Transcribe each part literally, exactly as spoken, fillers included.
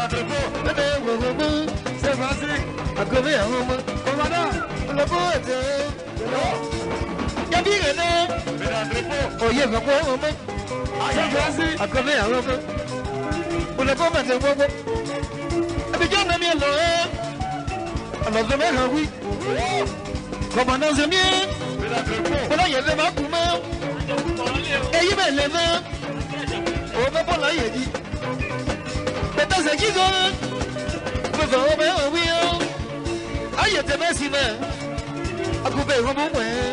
C'est facile. À combien un moment? Commandant, le beau était. Y'a bien un. Oh, y'a pas quoi un moment? C'est facile. À combien un moment? Pour le beau matin, bon. Et puis, j'en ai mis là. Alors, demain, oui. Commandant, c'est bien. Voilà, il y avait ma poumon. Et il m'a levé. Oh, mais bon, là, il a dit. Mais dans ce qui donne. Oui, aïe, t'es merci, mais à couper un moment.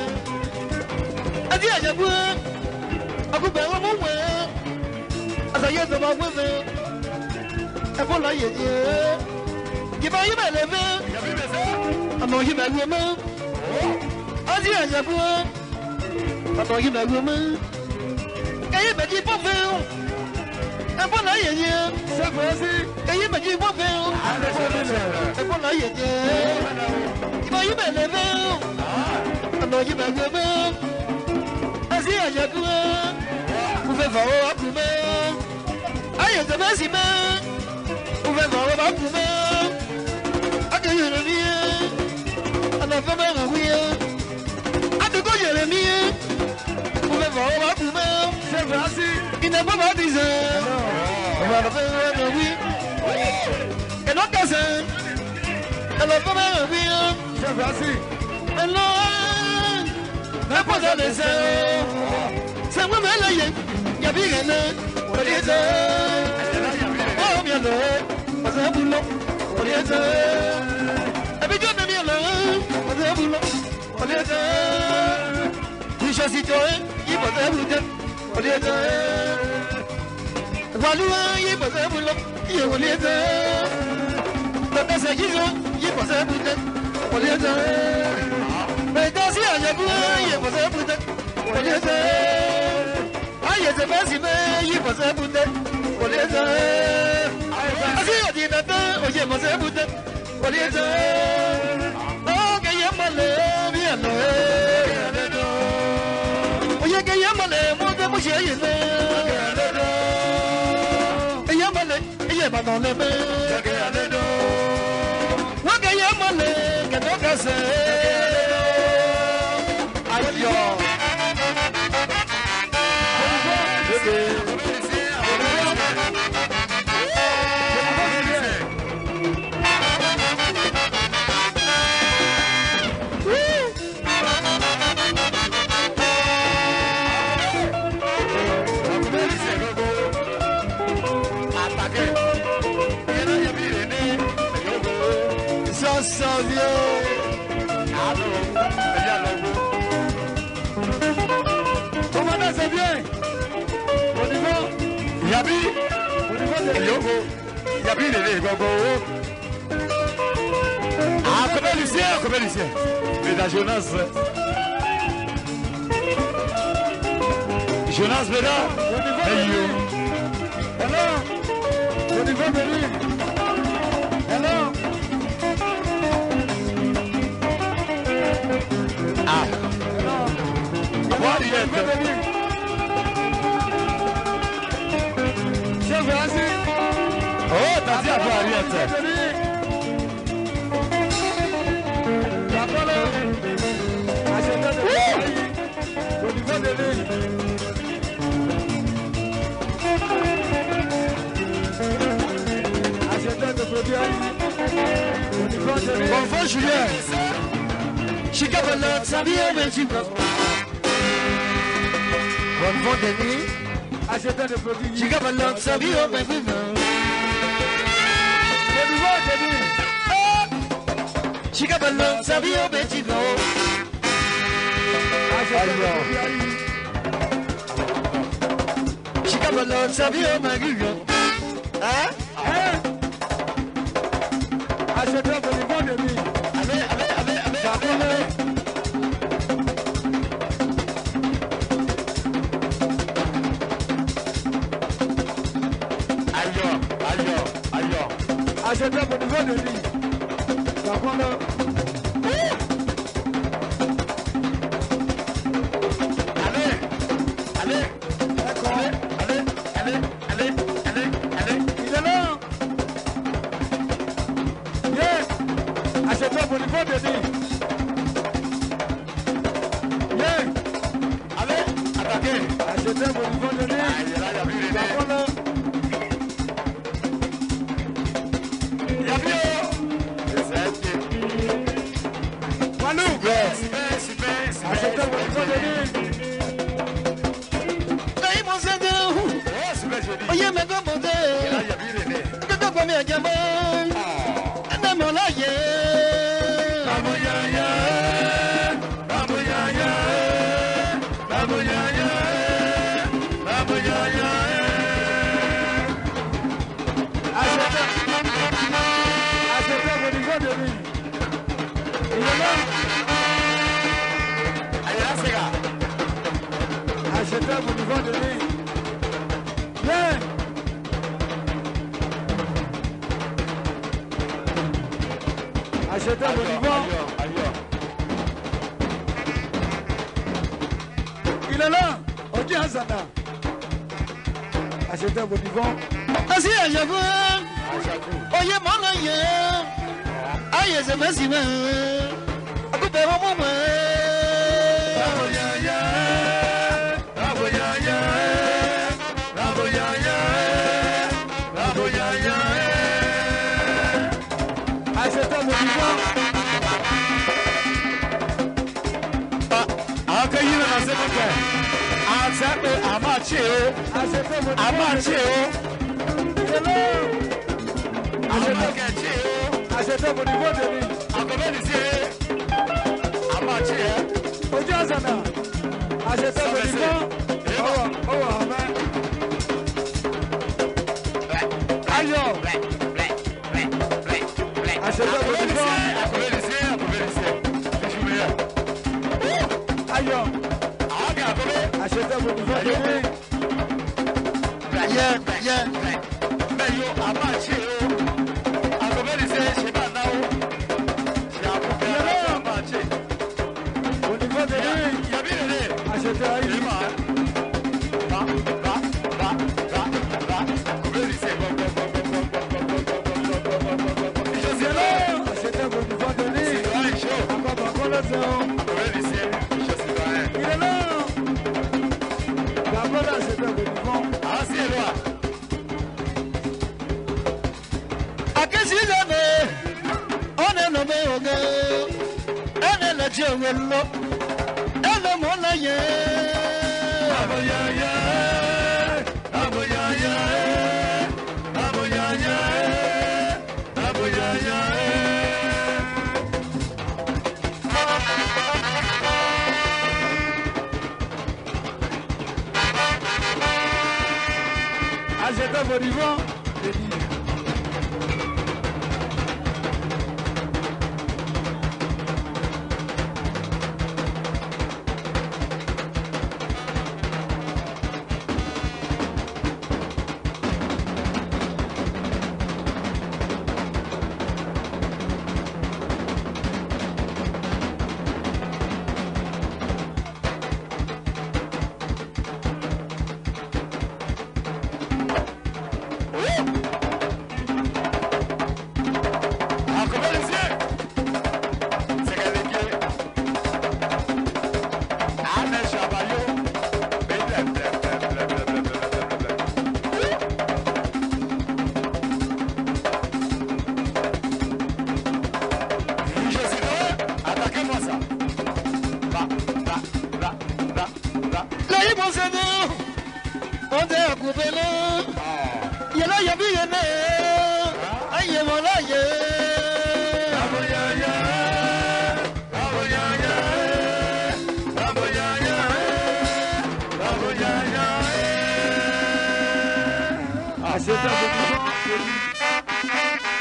A dit à Jabou, à couper un moment. À ça y est, de ma voix. Et pour là, il y a il va y lever. À mon il m'a levé. A dit à Jabou, à mon il m'a levé. Et il m'a dit pour faire. Et pour là, il y a c'est facile. Et il m'a dit pour faire. Et pour là, il y a il va y lever. À mon il m'a levé. Aïe, aïe, aïe, vous faites voir au poulet. Aïe, c'est merci, mais vous faites voir au poulet. Accueillez le mien. À la femme, oui. À de quoi j'ai le mien. Vous faites voir au poulet. C'est merci. Il n'a pas baptisé. On va le faire, oui. Et non, qu'à ça. À la femme, oui. C'est merci. Et non. Mais pas dans les airs. C'est moi, mais là, il y a bien un. On les a. Oh, bien là. Pas un boulot. On les a. Et puis, tu as bien là. Pas un boulot. On les a. Tu choisis toi, il pas un boulot. On les a. Walou, il pas un boulot. Il les a. Dans ta saison, il pas un boulot. On les a. Mais dans ce cas, il y a pas de bouteille. On les a. Ah, il y a des bâtiments, il y a pas de bouteille. On les a. Ah, si on dit maintenant, il y a pas de bouteille. On les a. Oh, qu'il y a mal, bien là. Oh, il y a mal, mon Dieu, mon chien, il est là. Il y a mal, il y a pas dans les mains. Oh, qu'il y a mal, qu'il y a cassé. Aïe! Ça s'en vient. Commandant, c'est bien. Au niveau. Yabi. Au niveau de Yogo. Yabi, les Gogo. Ah, comment Lucien, comment Lucien. Mais la Jonas. Jonas, Béda. Hello. Hello. Au niveau de lui. Hello. Ah. Oh, t'as dit à quoi, Ariette? Au niveau de l'île. Acheteur de produits. Au niveau de l'île. Bonjour, Julien. Chicago, ça vient, mais tu peux. Bonne vente de nuit. Acheteur de produits. Chicago, ça vient, mais tu peux. C'est nouveau, c'est dit. Chicago, ça vient, mais tu peux. Acheteur de produits. Chicago, ça vient, mais tu peux. Hein? Hein? Acheteur de niveau de nuit. Allez, allez, allez, allez. Acheteur pour niveau de lit. Ça prend le... Allez, allez, allez, allez, allez, allez, allez, allez. Il est là. niveau de nuit. Yeah. Allez, attaquez. Achetez vos niveaux de nuit. Ah, il est là, il y a plus de nuit. Il y a plus. Walou. Yes. Super, super, super. Achetez vos niveaux de nuit. Oye me comporté, que te comí a llamar, andamos la ye, vamos ya ya, vamos ya ya, vamos ya ya, vamos ya ya. Acepta por hijo de mí. Y no, allá sega. Acepta por hijo de mí. Yeah. Achetez vos niveaux. Il est là. Ok, Hazana. Achetez vos niveaux. Asi ajabu. Oye mala ye. Aye se mesime. Akupe mama. Bravo ya ya. Bravo ya ya. Bravo ya ya. Bravo ya ya. Achetez vos niveaux. Accueillir dans ce moment. Achetez à marcher. Achetez vos niveaux. À marcher. Achetez vos niveaux de vie. Ojazana. Achetez vos niveaux. Oh, oh, amen. Ayo. Achetez vos niveaux. Ayo. Achetez vos niveaux de vie. Yeah, yeah. Yo, I'm not sure. I'm going to say, she can't know. She has to be a match. When you go there, you're in it. I should tell you, man. Ba, ba, ba, ba, ba. Really say, go, go, go, go, go, go, go, go, go, go, go, go, go, go, go. Je sais là. I should tell you, when you go there. C'est vrai, chaud. I'm going to go there. Really say, je sais pas. Il est là. La bonne, I should tell you, when you go. Ah, c'est là. On est nommé au gars, on est le Dieu, on est le monde ailleurs. Aboyaya, aboyaya, aboyaya, aboyaya. Achetez vos niveaux. Achetez vos niveaux.